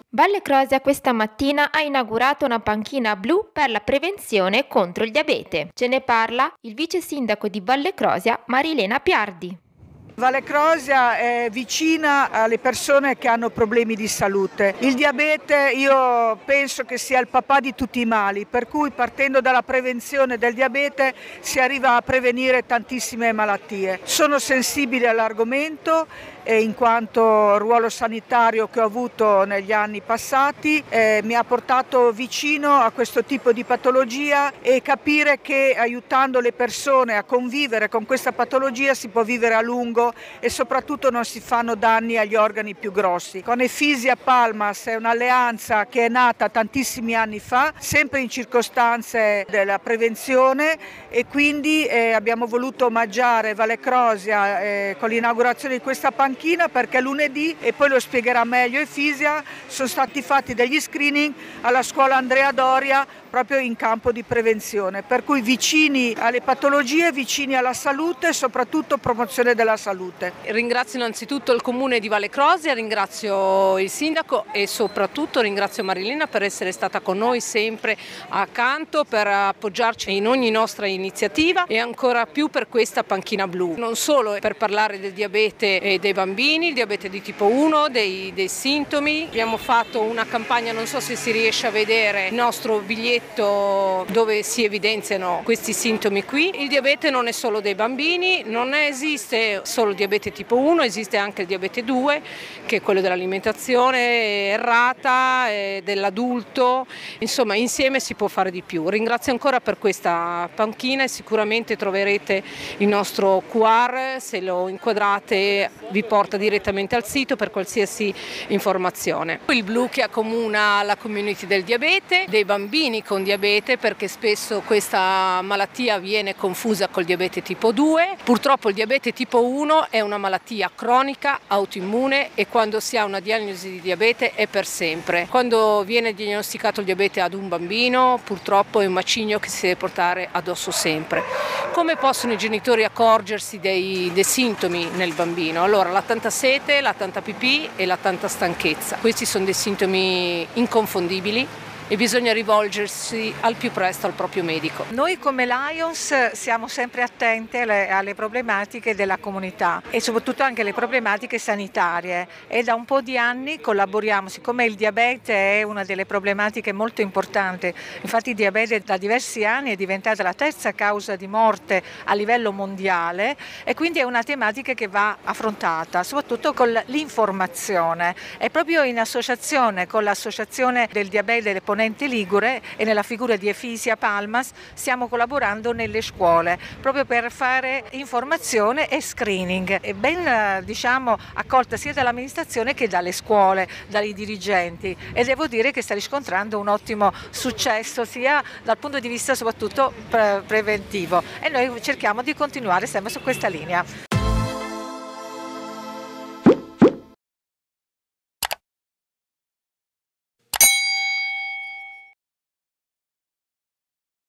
Valle Crosia questa mattina ha inaugurato una panchina blu per la prevenzione contro il diabete. Ce ne parla il vice sindaco di Valle Crosia, Marilena Piardi. Valle Crosia è vicina alle persone che hanno problemi di salute. Il diabete io penso che sia il papà di tutti i mali, per cui partendo dalla prevenzione del diabete si arriva a prevenire tantissime malattie. Sono sensibile all'argomento e in quanto ruolo sanitario che ho avuto negli anni passati mi ha portato vicino a questo tipo di patologia e capire che aiutando le persone a convivere con questa patologia si può vivere a lungo e soprattutto non si fanno danni agli organi più grossi. Con Efisia Palmas è un'alleanza che è nata tantissimi anni fa, sempre in circostanze della prevenzione, e quindi abbiamo voluto omaggiare Valle Crosia con l'inaugurazione di questa panchina, perché lunedì, e poi lo spiegherà meglio Efisia, sono stati fatti degli screening alla scuola Andrea Doria proprio in campo di prevenzione, per cui vicini alle patologie, vicini alla salute e soprattutto promozione della salute. Ringrazio innanzitutto il comune di Valle Crosia, ringrazio il sindaco e soprattutto ringrazio Marilena per essere stata con noi sempre accanto, per appoggiarci in ogni nostra iniziativa e ancora più per questa panchina blu. Non solo per parlare del diabete e dei bambini, il diabete di tipo 1, dei sintomi. Abbiamo fatto una campagna, non so se si riesce a vedere il nostro biglietto dove si evidenziano questi sintomi qui. Il diabete non è solo dei bambini, non esiste solo il diabete tipo 1, esiste anche il diabete 2, che è quello dell'alimentazione errata, dell'adulto, insomma insieme si può fare di più. Ringrazio ancora per questa panchina e sicuramente troverete il nostro QR, se lo inquadrate vi porta direttamente al sito per qualsiasi informazione. Il blu che accomuna la community del diabete, dei bambini con diabete, perché spesso questa malattia viene confusa col diabete tipo 2. Purtroppo il diabete tipo 1 è una malattia cronica, autoimmune, e quando si ha una diagnosi di diabete è per sempre. Quando viene diagnosticato il diabete ad un bambino, purtroppo è un macigno che si deve portare addosso sempre. Come possono i genitori accorgersi dei sintomi nel bambino? Allora, la tanta sete, la tanta pipì e la tanta stanchezza. Questi sono dei sintomi inconfondibili e bisogna rivolgersi al più presto al proprio medico. Noi come Lions siamo sempre attente alle problematiche della comunità e soprattutto anche alle problematiche sanitarie, e da un po' di anni collaboriamo, siccome il diabete è una delle problematiche molto importanti. Infatti il diabete da diversi anni è diventata la terza causa di morte a livello mondiale, e quindi è una tematica che va affrontata soprattutto con l'informazione, e proprio in associazione con l'associazione del diabete delle Ponenti Ligure e nella figura di Efisia Palmas stiamo collaborando nelle scuole proprio per fare informazione e screening, e ben accolta sia dall'amministrazione che dalle scuole, dai dirigenti, e devo dire che sta riscontrando un ottimo successo sia dal punto di vista soprattutto preventivo, e noi cerchiamo di continuare sempre su questa linea.